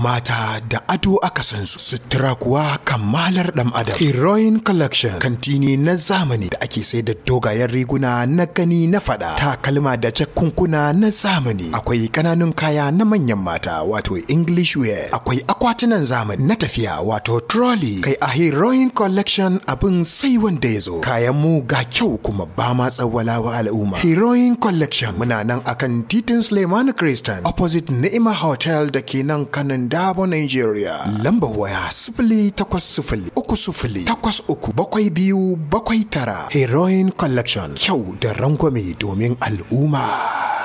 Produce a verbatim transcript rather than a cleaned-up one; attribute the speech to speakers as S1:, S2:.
S1: mata da ado aka san su, sutura kuwa kamalar ɗan adam. Heroine Collection kanti ne na zamani da ake sai da dogayen riguna na gani na fada, takalma da jakkunkuna na zamani. Akwai ƙananun kaya na manyan mata wato English wear, akwai akwatunan zamani na tafiya wato trolley. Kai a Heroine Collection abin sai wanda ya zo. Kayan mu ga kyau kuma ba ma tsawwala wa al'umma. Heroine Collection muna nan akan titin Suleiman Christian opposite Ni'ima Hotel da ke nan kanan Dabo, Nigeria. Lambar waya sifili takwas sifili uku sifili takwas uku bakwai biyu bakwai tara. Heroine Collection, kyau da rangwame domin al'umma.